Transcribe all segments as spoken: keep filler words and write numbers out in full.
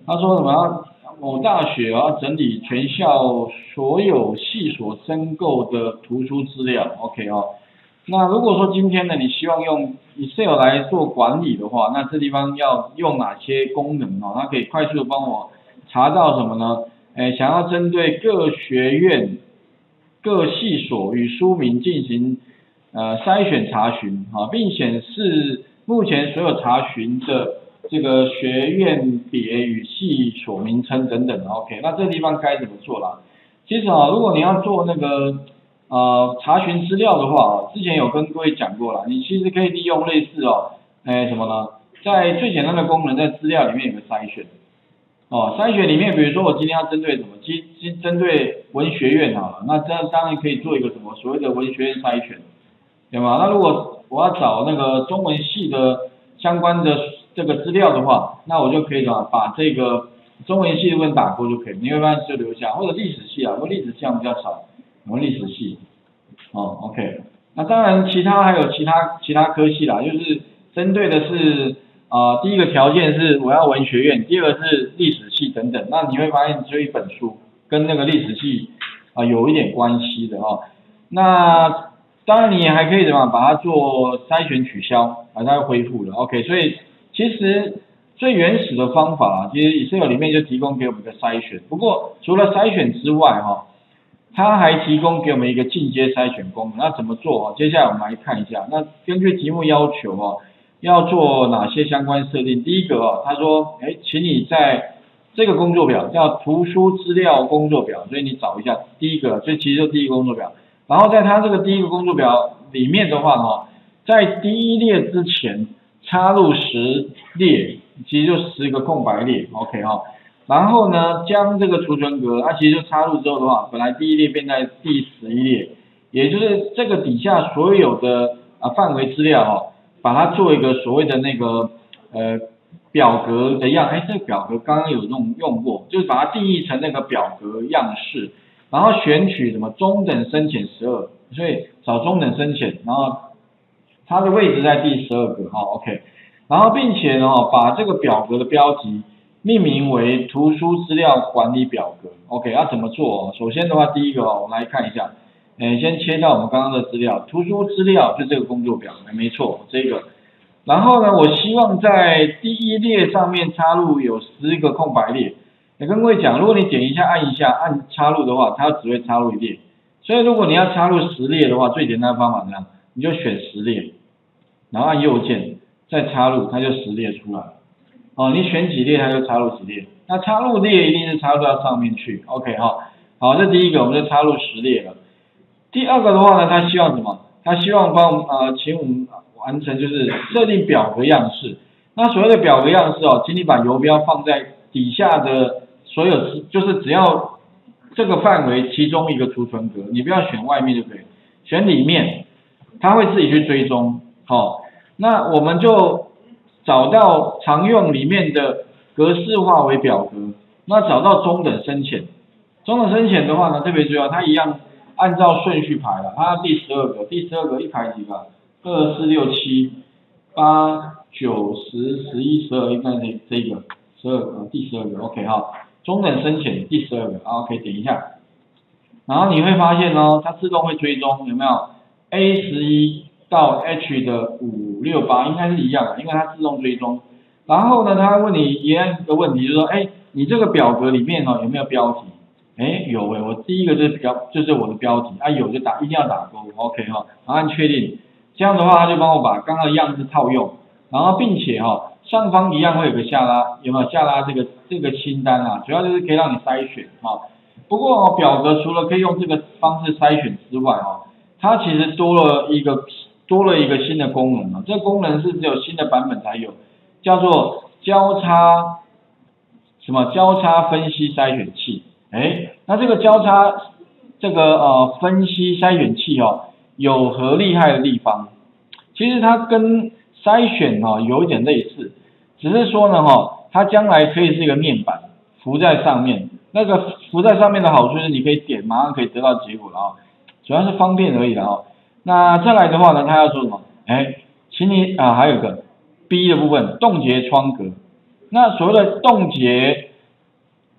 他说什么？某大学要整理全校所有系所申购的图书资料 ，OK 哦。那如果说今天呢，你希望用 Excel 来做管理的话，那这地方要用哪些功能哦？它可以快速的帮我查到什么呢？哎，想要针对各学院、各系所与书名进行呃筛选查询啊，并显示目前所有查询的这个学院别与系所名称等等 ，OK， 那这地方该怎么做啦？其实啊，如果你要做那个呃查询资料的话，之前有跟各位讲过了，你其实可以利用类似哦，哎什么呢？在最简单的功能，在资料里面有个筛选。哦，筛选里面，比如说我今天要针对什么，今今针对文学院好了，那这样当然可以做一个什么所谓的文学院筛选，对吗？那如果我要找那个中文系的相关的这个资料的话，那我就可以什么把这个中文系的部分打勾就可以，你会发现就留下，或者历史系啊，因为历史系比较少，我们历史系，哦 ，OK， 那当然其他还有其他其他科系啦，就是针对的是。啊、呃，第一个条件是我要文学院，第二个是历史系等等。那你会发现只有一本书跟那个历史系啊、呃、有一点关系的哦。那当然你也还可以怎么把它做筛选取消，把它恢复了。OK， 所以其实最原始的方法啊，其实 Excel 里面就提供给我们一个筛选。不过除了筛选之外哈、哦，它还提供给我们一个进阶筛选功能。那怎么做啊？接下来我们来看一下。那根据题目要求哦。要做哪些相关设定？第一个哦，他说，哎，请你在这个工作表叫图书资料工作表，所以你找一下第一个，这其实就第一个工作表。然后在它这个第一个工作表里面的话呢，在第一列之前插入十列，其实就十个空白列 ，OK 哈、哦。然后呢，将这个储存格，它、啊、其实就插入之后的话，本来第一列变在第十一列，也就是这个底下所有的啊范围资料哈、哦。把它做一个所谓的那个呃表格的样，哎，这个表格刚刚有用用过，就是把它定义成那个表格样式，然后选取什么中等深浅十二，所以找中等深浅，然后它的位置在第十二个，哈、哦、，OK， 然后并且呢，把这个表格的标题命名为图书资料管理表格 ，OK， 要怎么做？首先的话，第一个哦，我们来看一下。哎，先切到我们刚刚的资料，图书资料就这个工作表，没错，这个。然后呢，我希望在第一列上面插入有十个空白列。也跟各位讲，如果你点一下、按一下、按插入的话，它只会插入一列。所以如果你要插入十列的话，最简单的方法怎样？你就选十列，然后按右键再插入，它就十列出来。哦，你选几列，它就插入几列。那插入列一定是插入到上面去 ，OK 哈、哦。好，这第一个我们就插入十列了。第二个的话呢，他希望什么？他希望帮我们呃，请我们完成就是设定表格样式。那所谓的表格样式哦，请你把游标放在底下的所有，就是只要这个范围其中一个储存格，你不要选外面就可以，选里面，它会自己去追踪。好、哦，那我们就找到常用里面的格式化为表格，那找到中等深浅，中等深浅的话呢，特别重要，它一样。按照顺序排了，它第十二个，第十二个一排几个？二四六七八九十十一十二，应该是这个十二个，第十二个 ，OK 哈。中等深浅第十二个，好 ，OK 点一下，然后你会发现哦，它自动会追踪，有没有 ？A 十一到 H 的五六八应该是一样的，因为它自动追踪。然后呢，它问你一样的问题，就是说，哎，你这个表格里面哦有没有标题？哎，有哎，我第一个就是标，就是我的标题啊，有就打，一定要打勾 ，OK 哈，然后按确定，这样的话他就帮我把刚刚的样子套用，然后并且哈、哦，上方一样会有个下拉，有没有下拉这个这个清单啊？主要就是可以让你筛选哈、哦。不过、哦、表格除了可以用这个方式筛选之外哦，它其实多了一个多了一个新的功能啊，这个功能是只有新的版本才有，叫做交叉什么交叉分析筛选器。哎，那这个交叉这个呃分析筛选器哦，有何厉害的地方？其实它跟筛选哈、哦、有一点类似，只是说呢哈、哦，它将来可以是一个面板浮在上面，那个浮在上面的好处是你可以点，马上可以得到结果了啊、哦，主要是方便而已了哦。那再来的话呢，它要说什么？哎，请你啊还有个 B 的部分冻结窗格，那所谓的冻结。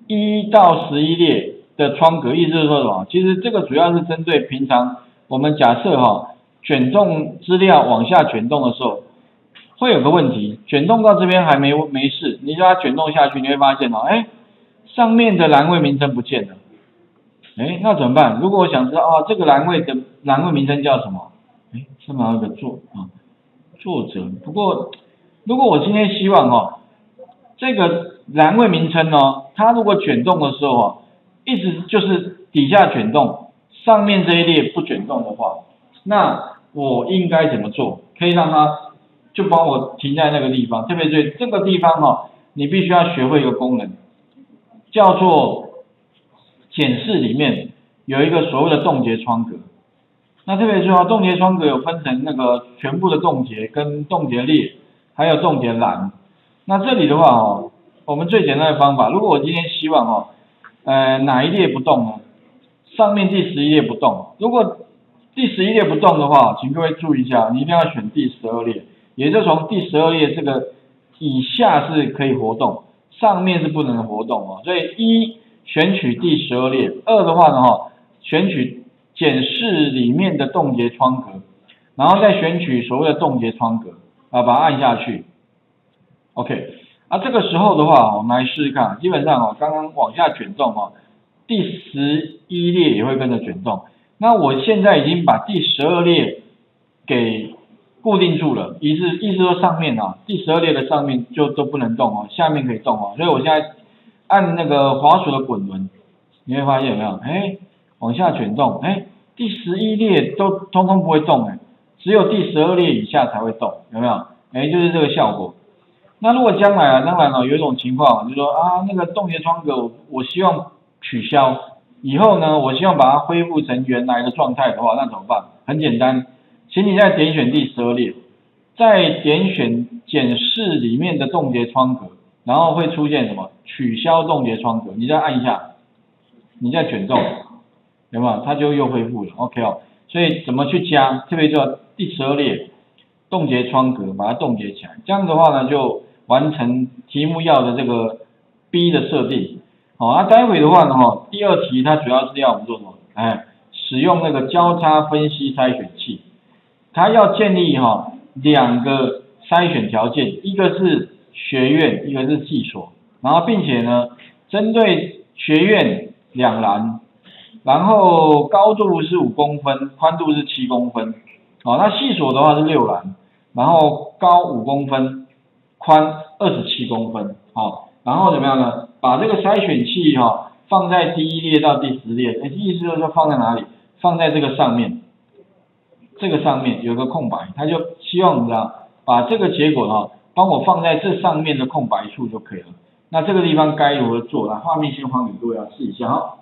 一到十一列的窗格，意思是说什么？其实这个主要是针对平常我们假设哈，卷动资料往下卷动的时候，会有个问题，卷动到这边还没没事，你叫它卷动下去，你会发现哦，哎，上面的栏位名称不见了，哎，那怎么办？如果我想知道哦，这个栏位的栏位名称叫什么？哎，上面有个作啊，作者。不过如果我今天希望哦，这个栏位名称哦，它如果卷动的时候哦，一直就是底下卷动，上面这一列不卷动的话，那我应该怎么做？可以让它就帮我停在那个地方，特别是这个地方哦，你必须要学会一个功能，叫做检视里面有一个所谓的冻结窗格。那特别是说冻结窗格有分成那个全部的冻结跟冻结列，还有冻结栏。那这里的话哦，我们最简单的方法，如果我今天希望哦，呃哪一列不动呢？上面第十一列不动。如果第十一列不动的话，请各位注意一下，你一定要选第十二列，也就是从第十二列这个以下是可以活动，上面是不能活动哦。所以一选取第十二列，二的话呢哈，选取检视里面的冻结窗格，然后再选取所谓的冻结窗格啊，把它按下去。OK， 啊这个时候的话，我们来试试看，基本上哦，刚刚往下卷动哦，第十一列也会跟着卷动。那我现在已经把第十二列给固定住了，意思意思说上面啊，第十二列的上面就都不能动哦，下面可以动哦。所以我现在按那个滑鼠的滚轮，你会发现有没有？哎，往下卷动，哎，第十一列都通通不会动哎，只有第十二列以下才会动，有没有？哎，就是这个效果。那如果将来啊，当然了，有一种情况就是说啊，那个冻结窗格我我希望取消。以后呢，我希望把它恢复成原来的状态的话，那怎么办？很简单，请你再点选第十二列，再点选检视里面的冻结窗格，然后会出现什么？取消冻结窗格，你再按一下，你再卷动，有没有？它就又恢复了 ，OK 哦。所以怎么去加？特别叫第十二列冻结窗格，把它冻结起来，这样的话呢，就完成题目要的这个 B 的设定。好，那、啊、待会的话呢，哈，第二题它主要是要我们做什么？哎，使用那个交叉分析筛选器，它要建立哈两个筛选条件，一个是学院，一个是系所，然后并且呢，针对学院两栏，然后高度是五公分，宽度是七公分，好，那系所的话是六栏，然后高五公分，宽二十七公分，好，然后怎么样呢？把这个筛选器哈、哦、放在第一列到第十列，意思就是说放在哪里？放在这个上面，这个上面有个空白，他就希望怎么样？把这个结果哈、哦、帮我放在这上面的空白处就可以了。那这个地方该如何做？来，画面先还给各位啊，试一下哈。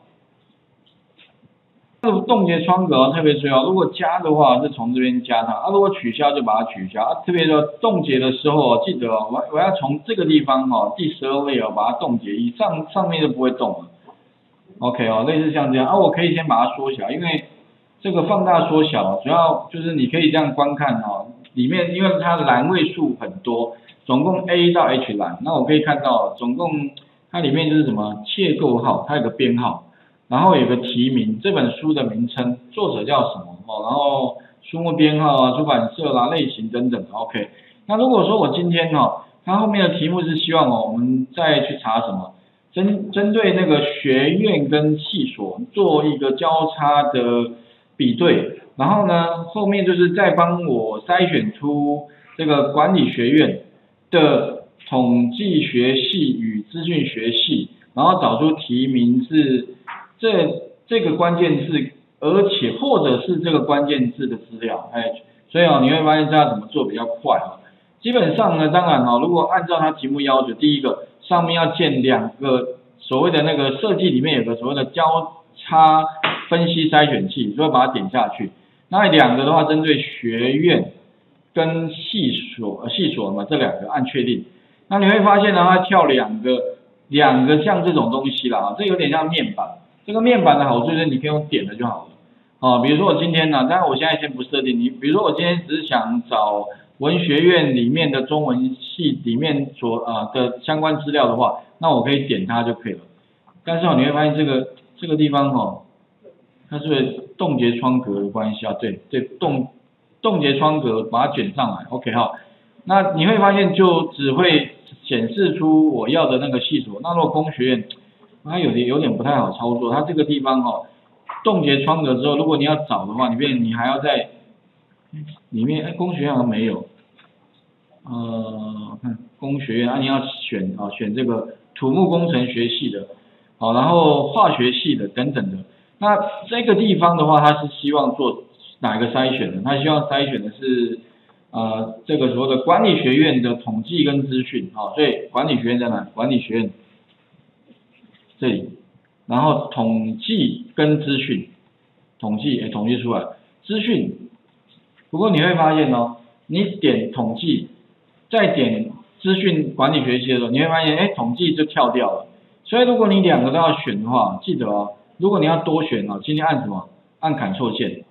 这个冻结窗格特别重要，如果加的话是从这边加它，啊如果取消就把它取消，啊特别说冻结的时候记得哦，我我要从这个地方哦第十二列哦把它冻结，以上上面就不会动了 ，OK 哦，类似像这样啊，我可以先把它缩小，因为这个放大缩小主要就是你可以这样观看哦，里面因为它的栏位数很多，总共 A 到 H 栏，那我可以看到总共它里面就是什么切构号，它有个编号。然后有个题名，这本书的名称，作者叫什么哦，然后书目编号啊、出版社啦、类型等等 ，OK。那如果说我今天哦，它后面的题目是希望哦，我们再去查什么，针针对那个学院跟系所做一个交叉的比对，然后呢，后面就是再帮我筛选出这个管理学院的统计学系与资讯学系，然后找出题名是。这这个关键字，而且或者是这个关键字的资料，哎，所以哦，你会发现这样怎么做比较快啊？基本上呢，当然哦，如果按照它题目要求，第一个上面要建两个所谓的那个设计里面有个所谓的交叉分析筛选器，所以把它点下去。那两个的话，针对学院跟系所系所嘛，这两个按确定。那你会发现呢，它跳两个两个像这种东西啦，啊，这有点像面板。这个面板的好处就是你可以用点的就好了，哦，比如说我今天呢、啊，当然我现在先不设定，你比如说我今天只是想找文学院里面的中文系里面所呃的相关资料的话，那我可以点它就可以了。 但是哦，你会发现这个这个地方哦，它是不是冻结窗格的关系啊？对对，冻冻结窗格把它卷上来 ，OK 哈。那你会发现就只会显示出我要的那个系数。那如果工学院，它有点有点不太好操作，它这个地方哦，冻结窗格之后，如果你要找的话，你变你还要在里面，哎，工学院好像没有，呃，看工学院啊，你要选啊选这个土木工程学系的，好，然后化学系的等等的。那这个地方的话，它是希望做哪个筛选的？它希望筛选的是呃这个所谓的管理学院的统计跟资讯，好，所以管理学院在哪？管理学院这里，然后统计跟资讯，统计也统计出来，资讯。不过你会发现哦，你点统计，再点资讯管理学系的时候，你会发现，哎，统计就跳掉了。所以如果你两个都要选的话，记得哦，如果你要多选哦，今天按什么？按 Ctrl 键，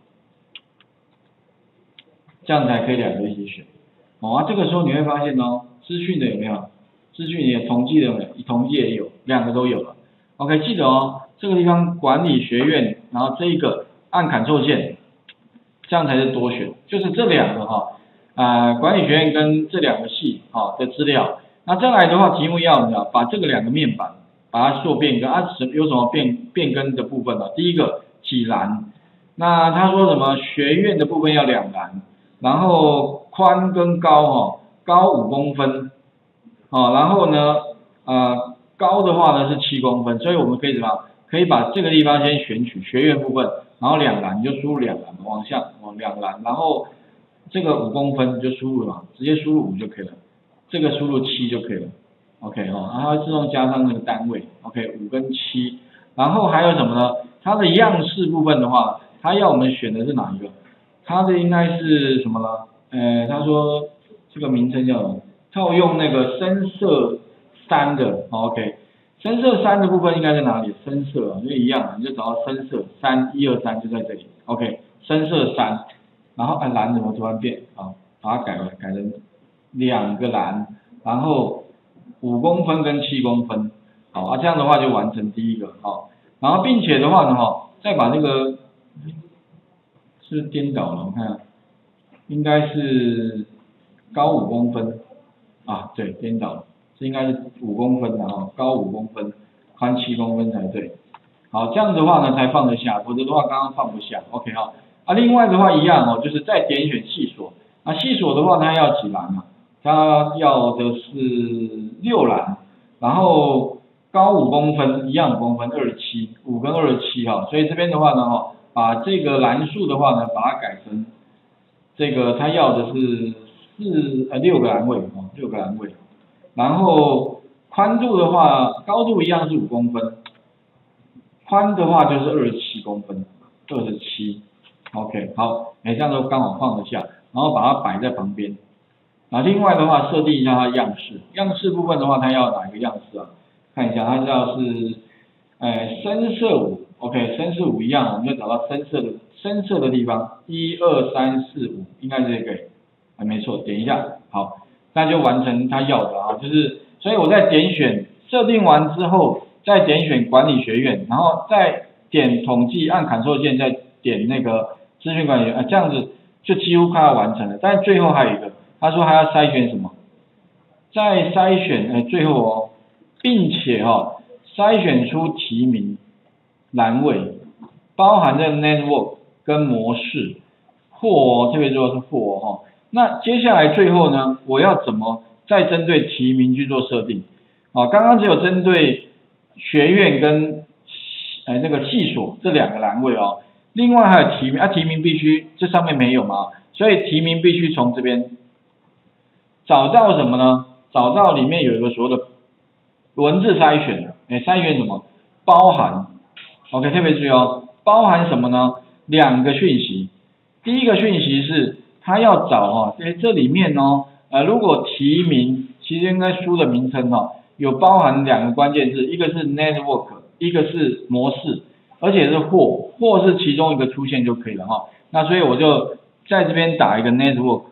这样才可以两个一起选。哦，啊，这个时候你会发现哦，资讯的有没有？资讯也统计的有没有？统计也有，两个都有了。OK， 记得哦，这个地方管理学院，然后这一个按 Ctrl 键，这样才是多选，就是这两个哈，啊、呃，管理学院跟这两个系哈的资料。那再来的话，题目要怎么样？把这个两个面板把它做变更啊，有什么变变更的部分呢？第一个几栏，那他说什么？学院的部分要两栏，然后宽跟高哈，高五公分，好，然后呢，呃，高的话呢是七公分，所以我们可以怎么样？可以把这个地方先选取学院部分，然后两栏你就输入两栏，往下往两栏，然后这个五公分你就输入嘛，直接输入五就可以了，这个输入七就可以了 ，OK 哈、哦，然后自动加上那个单位 ，OK 五跟七，然后还有什么呢？它的样式部分的话，它要我们选的是哪一个？它的应该是什么呢？呃，他说这个名称叫什么？套用那个深色三的 ，OK， 深色三的部分应该在哪里？深色啊，就一样，你就找到深色三，一二三就在这里 ，OK， 深色三，然后按蓝怎么突然变啊？把它改了，改成两个蓝，然后五公分跟七公分，好啊，这样的话就完成第一个，好，然后并且的话呢，哈，再把这个是颠倒了，我看应该是高五公分。啊，对，颠倒了，这应该是五公分的哈，高五公分，宽七公分才对。好，这样的话呢才放得下，否则的话刚刚放不下。OK 哈，啊，另外的话一样哦，就是再点选细锁。那细锁的话，它要几栏啊？它要的是六栏，然后高五公分，一样五公分，二十七，五跟二十七哈。所以这边的话呢，哈，把这个栏数的话呢，把它改成这个，它要的是。四呃六个栏位哦，六个栏位，然后宽度的话，高度一样是五公分，宽的话就是二十七公分，二十七 ，OK， 好，哎，这样都刚好放得下，然后把它摆在旁边。那另外的话，设定一下它的样式，样式部分的话，它要哪一个样式啊？看一下，它要是，哎，深色五 ，OK， 深色五一样，我们就找到深色的深色的地方，一二三四五，应该是这个。啊，没错，点一下，好，那就完成他要的啊，就是，所以我在点选设定完之后，再点选管理学院，然后再点统计，按 Ctrl 键，再点那个资讯管理学院，啊，这样子就几乎快要完成了。但是最后还有一个，他说还要筛选什么？再筛选，哎，最后哦，并且哦，筛选出提名栏位，包含这 network 跟模式，或特别说是或哈。那接下来最后呢，我要怎么再针对提名去做设定？啊，刚刚只有针对学院跟呃那个系所这两个栏位哦，另外还有提名啊，提名必须这上面没有嘛，所以提名必须从这边找到什么呢？找到里面有一个所谓的文字筛选，哎，筛选什么？包含 ，OK， 特别注意哦，包含什么呢？两个讯息，第一个讯息是。他要找哦，在这里面哦，呃，如果提名，其实应该书的名称哦，有包含两个关键字，一个是 network， 一个是模式，而且是或，或是其中一个出现就可以了哈、哦。那所以我就在这边打一个 network，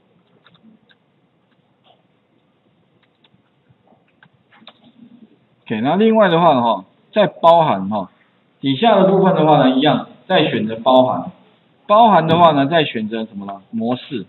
OK， OK， 那另外的话呢哈，再包含哈，底下的部分的话呢，一样再选择包含，包含的话呢，再选择什么呢？模式。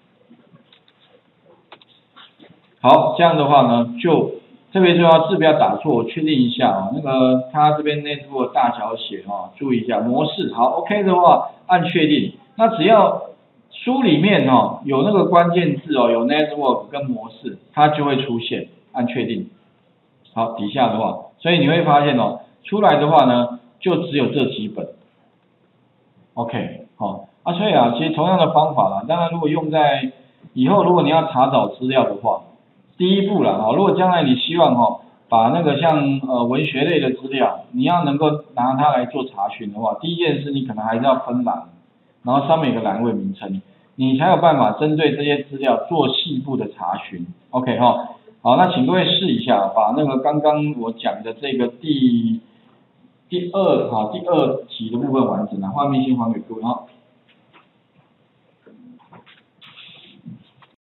好，这样的话呢，就特别重要，字不要打错，确定一下啊。那个它这边内部的大小写啊，注意一下模式。好 ，OK 的话按确定。那只要书里面哈有那个关键字哦，有 network 跟模式，它就会出现，按确定。好，底下的话，所以你会发现哦，出来的话呢，就只有这几本。OK， 好啊，所以啊，其实同样的方法啦，当然如果用在以后，如果你要查找资料的话，第一步啦，哈，如果将来你希望哈，把那个像呃文学类的资料，你要能够拿它来做查询的话，第一件事你可能还是要分栏，然后上面有个栏位名称，你才有办法针对这些资料做细部的查询。OK 哈，好，那请各位试一下，把那个刚刚我讲的这个第第二哈第二题的部分完成了，画面先还给各位哈。